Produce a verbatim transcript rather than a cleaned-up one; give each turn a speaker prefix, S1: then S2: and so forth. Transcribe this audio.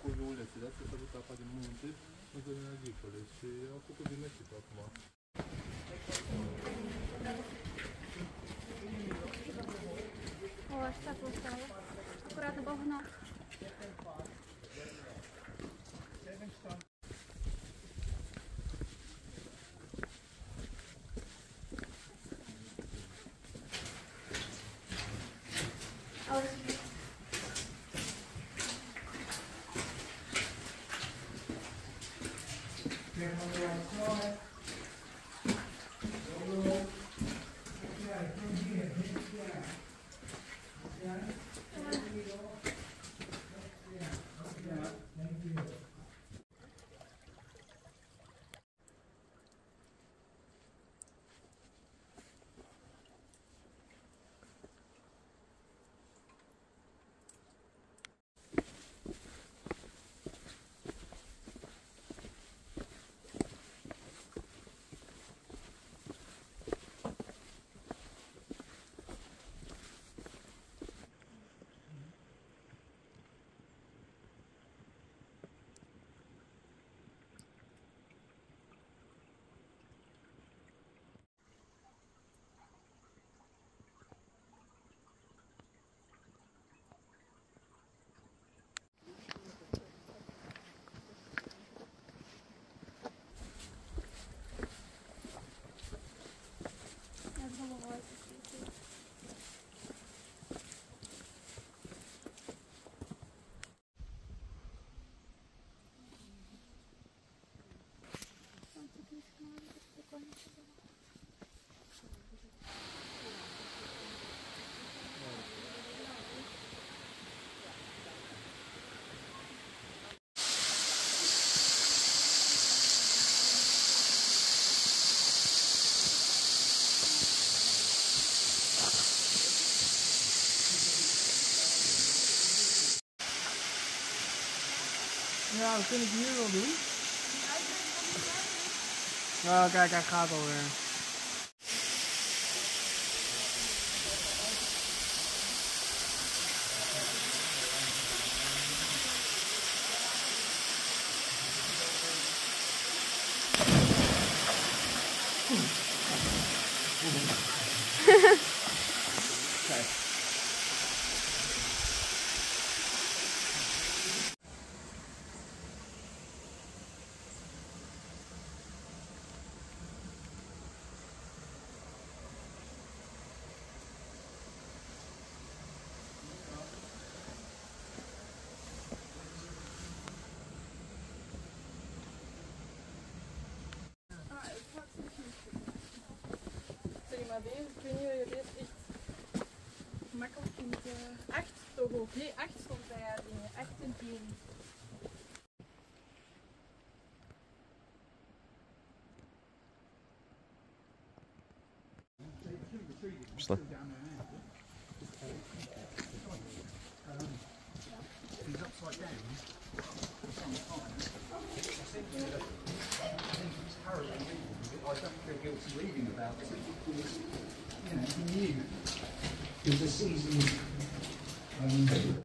S1: cu viulețele, astea s-a dus apa din munte în zonele agricole și au făcut din nesip acum.
S2: O, așa postała. Akurat bagno.
S3: Ja, dat kun ik hier wel doen. Oh, kijk, hij gaat alweer. Kijk.
S4: Deze, ik weet niet of je deze echt makkelijk kunt. Uh, acht toch ook? Nee, acht stond bij haar dingen. Acht en tien.
S3: Что?
S5: He's upside down for some time. I think it's harrowing reading, but I don't feel guilty reading about it because, you know, he knew it was a season. Um,